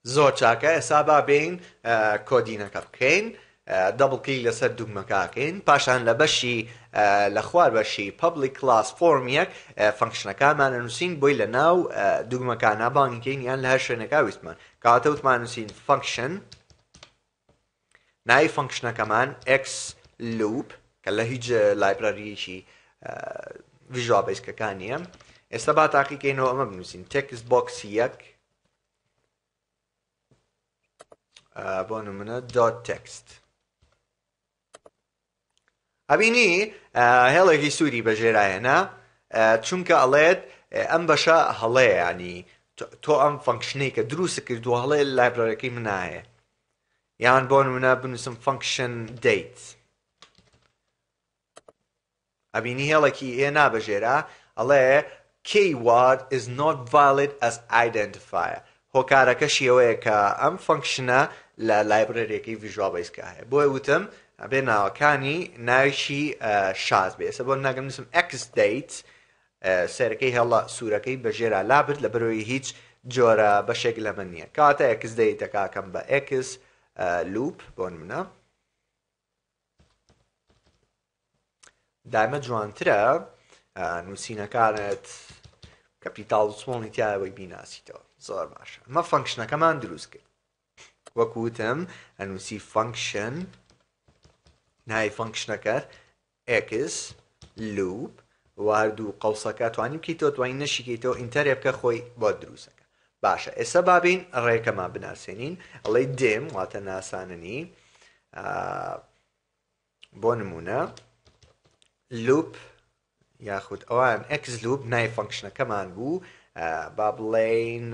زۆر چاکە. ئێستا با بین کۆدینەکە بکەین، دەبڵ کلیک لەسەر دوگمەکەکەین، پاشان لە بەشی لە خوار بەشی public class form-یەک فەنکشنەکانمان نووسین بۆی لە ناو دوگمەکانە بانگیکەین یان لە هەر شوێنێکا ویستمان. کەواتە وتمان نووسین function، ناوی فەنکشنەکەمان x loop کە لە هیچ لایبرەریەکی visual basic-ەکان نییە. ئێستا با تاقیکەینەوە ئەمە بنووسین text box 1 بۆ نمونە .text. ئەبینی هێڵێکی سووری بەژێرایەنە، چونکە ئەڵێت ئەم بەشە هەڵەیە، ینی تۆ ئەم فەنکشنەی کە دروست کردووە هەڵێ لایبرەریەکەی منایە. یان بۆ نمونە بنووسم function date. ئەبینی هێڵێکی هێنا بەژێرا ئەڵێ keyword is not valid as identifier. هۆکارەکەشی ئەوەیە کە ئەم فەنکشنە لە لایبرەریەکەی visual basic هەیە. بۆیە وتم ئەبێ ناوەکانی ناویشی شاز بێ. ئێستا بۆ ناگەم نووسم x date، سەرەکەی هێڵە سوورەکەی بەژێرا لابرد لەبەرەوەی هیچ جۆرە بەشێک لەمە نییە. کاتە x date کاکەم بە x loop بۆ نمونە. دایمە جوانترە نووسینەکانت کەپیتاڵ و سمۆڵی تیایەوەی بیناسیتەوە. زۆر باشە. ئەمە فەنکشنەکەمان دروست کرد. وەکوتم ئەنووسی function، ناوی فەنکشنەکە x loop، واردوو قەوسەکە توانی بکەیتەوە توانی نەشیکەیتەوە ئینتەرێ بکە خۆی بۆ دروستەکە. باشە. ئێستا بابین ڕێکەمان بناسێنین. ئەڵێ dim واتە ناساننی، بۆ نمونە loop یاخود ئەوان x loop ناوی فەنکشنەکەمان بوو، با بڵێین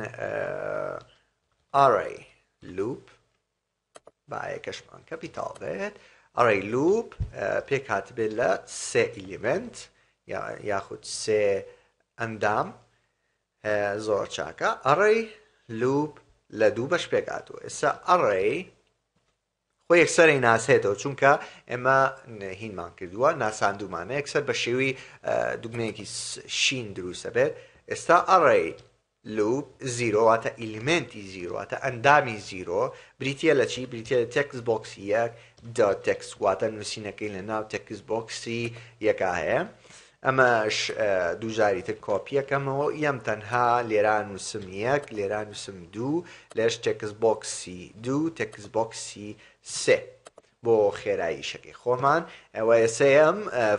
array loop، با یەکەشمان کەپیتاڵ بێت. array loop پێک هاتبێت لە سێ ئیلیمنت یاخود سێ ئەندام. زۆر چاکە. array loop لە دوو بەش پێک هاتووە. ئێستا array خۆی یەکسەرەی ناسێتەوە چونکە ئێمە هینمان کردووە، ناساندومانە یەکسەر بە شێوی دوگمەیەکی شین دروستە بێت. ئێستا array loop 0 واتە ئیلیمنتی 0 واتە ئەندامی 0 بریتە لە چی؟ بریتە لە text box 1 .text واتە نووسینەکەی لە ناو text boxی یەکا هەیە. ئەمەش دووجاری تر کۆپیەکەمەوە، یەم تەنها لێران نووسم 1 لێران نووسم 2 لەش text boxی 2 text boxی 3 بۆ خێرایی شەکەی خۆمان. ئەوە ئێسەیەم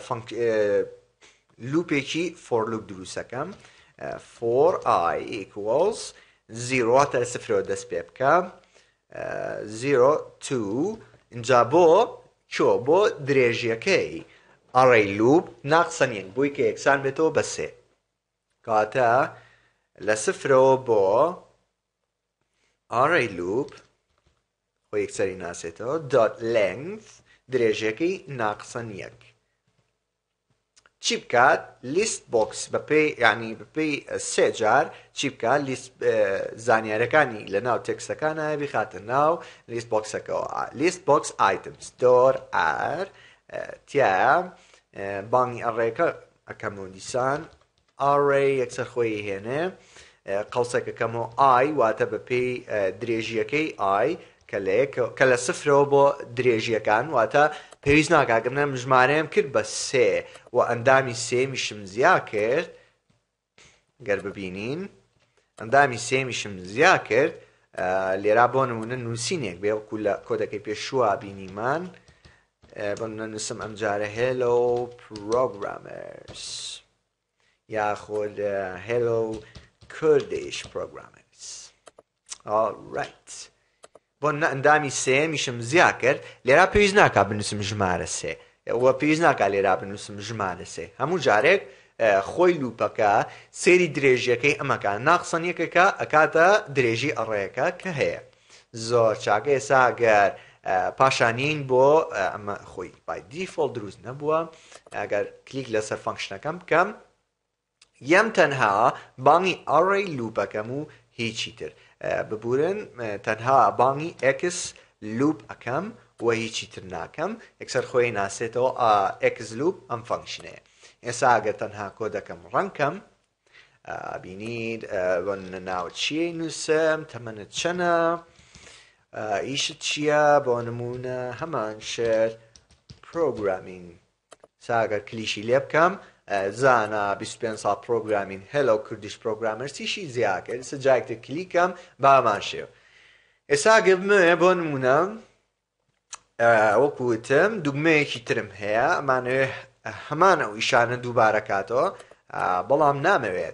لوپێکی for loop دروستەکەم. for I equals 0 واتە لە سفرەوە دەست پێ بکەم 0 2 اینجا بۆ چۆ بۆ درێژیەکەی array loop ناقسەنیەک بووی کە یەکسان بێتەوە بە 3. کاتە لە سفرەوە بۆ array loop خۆ یەکسەری ناسێتەوە .length درێژیەکەی ناقسەنیەک. چی بکات؟ لیست بۆکس بەپێی ینی بەپێی سێ جار چی بکات؟ لیست زانیارەکانی لە ناو تێکستەکانە بخاتە ناو لیست بۆکسەکەەوە. لیست بۆکس ئایتمز دۆر ئار تایە بانگی ئەڕێکە ئەەکەمەوە دیسان ئاڕێ یەکسەر خۆی هێنێ قەوسەکەکەمەوە ئای واتە بەپێی درێژیەکەی ئای کە لە سفرەوە بۆ درێژیەکان واتە پێویست ناکاگەمنە ژمارەیەم کرد بە 3 و ئەندامی 3 میشم زیا کرد. گەر ببینین ئەندامی 3 میشم زیا کرد. لێرا بۆ نمونە نووسینێک بێ وەکو لە کۆدەکەی پێشووە بینیمان بۆ نووسم ئەم جارە hello programmers یاخۆد hello Kurdish programmers. alright بۆ ئەندامی 3 میشم زیا کرد. لێرا پێویست ناکات بنووسم ژمارە 3 وە پێویست ناکات لێرا بنووسم ژمارە 3. هەموو جارێک خۆی لوپەکە سێری درێژیەکەی ئەمەکان ناقسەنیەکەکە ئەکاتە درێژی ئەڕێیەکە کە هەیە. زۆر چاکە. ئێستا گەر پاشانین بۆ ئەمە خۆی بای دیفۆڵت دروست نەبووە. ئەگەر کلیک لەسەر فەنکشنەکەم بکەم یەم تەنها بانگی ئەڕێی لوپەکەم و هیچی تر ببورن تەنها بانگی x loop ئەەکەم و هیچی تر ناکەم. یەکسەر خۆی ناسێتەوە x loop ئەم فەنکشنەیە. ئێستا ئەگەر تەنها کۆدەکەم ڕەنکەم بینید بۆ ناوت چییە نووسم تەمەنت چەنە ئیشت چییە بۆ نمونە هەمان شت پرۆگرامینگ ساگەر کلیشی لێ بکەم زانە 25 ساڵ پرۆگرامین هێلۆ کوردیش پرۆگرامەرسیشی زیاکرد سە جایکتە کلیکەم بامان شێو ئێستا گەبمێ بۆ نمونە وەکوتم دوگمەیەکی ترم هەیە ئەمانەوێ هەمان ئەو ئیشانە دووبارە کاتەوە بەڵام نامەوێت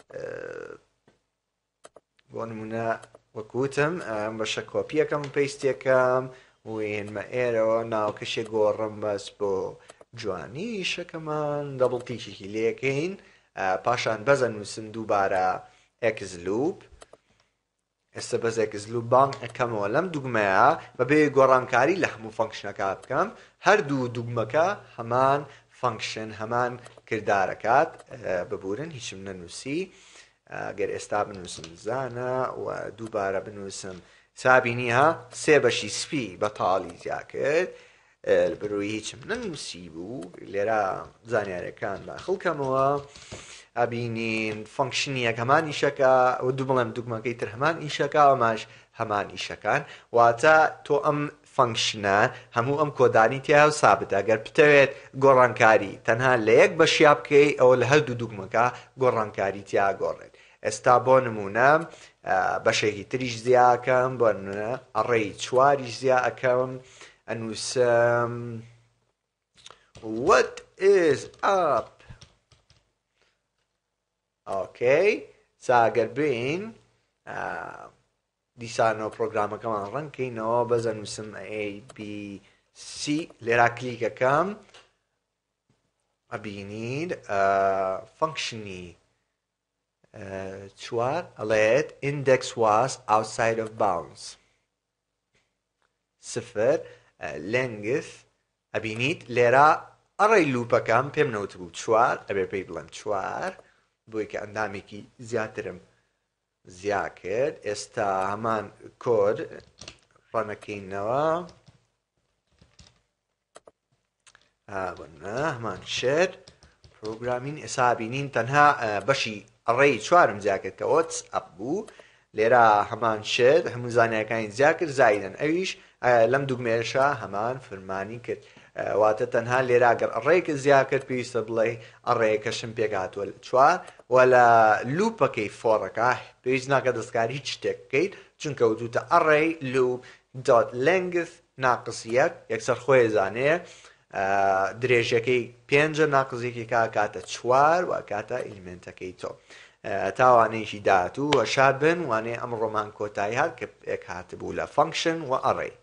بۆ نمونە وەکوتم بەشە کۆپیەکەم و پێیستێکەم وێنمە ئێرەوە ناوکەشێک گۆڕم بەس بۆ جوانی شەکەمان دەبڵ تیشێکی لێکەین پاشان بەزە نووسم دووبارە ئەکزلوپ ئێستا بەز ئەکزلوپ بانگ ئەەکەمەوە لەم دوگمەیە بەبێ گۆڕانکاری لە هەموو فەنکشنەکە بکەم هەردوو دوگمەکە هەمان فەنکشن هەمان کردارەکات ببورن هیچم نەنووسی گەر ئێستا بنووسم زانە و دووبارە بنووسم سابینی ها سێ بەشی سپی بەتاڵی زیا کرد بروی هیچم ننووسی بوو لێرە زانیاریەکان داخڵکەمەوە ئەبینین فەنکشنیەک هەمان ئیشەکە و دوو بڵێم دوگمەکەی تر هەمان ئیشەکە ئەماش هەمان ئیشەکان واتە تۆ ئەم فەنکشنە هەموو ئەم کۆدانی تیا و سابتە گەر بتەوێت گۆڕانکاری تەنها لە یەک بەشیا بکەی ئەوە لە هەردوو دوگمەکە گۆڕانکاری تیا گۆڕێت ئێستا بۆ نمونە بەشێکی تریش زیاکەم بۆ نمونە ئەڕێی چواریش زیا ئەەکەم ئەنووسم what is up ئۆکەی ساگەر بین دیسانەوە پرۆگرامەکەمان ڕەنکەینەوە بەزە نووسم ABC لێرا کلیکەکەم ئەبینید فەنکشنی چوار ئەڵێت index was outside of bounds سفر length ئەبینید لێرە ئەڕێی لوپەکەم پێم نەوت بوو چوار ئەبێ پێی بڵێم چوار بۆی کە ئەندامێکی زیاترم زیا کرد ئێستا هەمان کۆد ڕەنەکەینەوە هەمان شت پرۆگرامین ئێستا بینین تەنها بەشی ئەڕێی چوارم زیا کرد کە واتس ئەپ بوو لێرە هەمان شت هەموو زانیاریەکانی زیا کرد زایدن ئەویش لەم دوگمێشە هەمان فەرمانی کرد واتە تەنها لێرا گەر ئەڕێیەکە زیا کرد پێویستە بڵێ ئەڕێیەکەشم پێکهاتووە چوار و لە لوپەکەی فۆڕەکە پێویست ناکە دەستکاری هیچ شتێک بکەیت چونکە وتوتە ئەڕێی لوپ دۆت length ناقس یەک یەکسەر خۆی زانەیە درێژەکەی پێنجە ناقزێکی کاتە چوار و کاتە ئیلیمنتەکەی تۆ تاوانەیەکی داهاتوو و شاد بن وانێ ئەم ڕۆمان کۆتایی هات کە پێک هاتبوو لە فەنکشن و ئەڕێی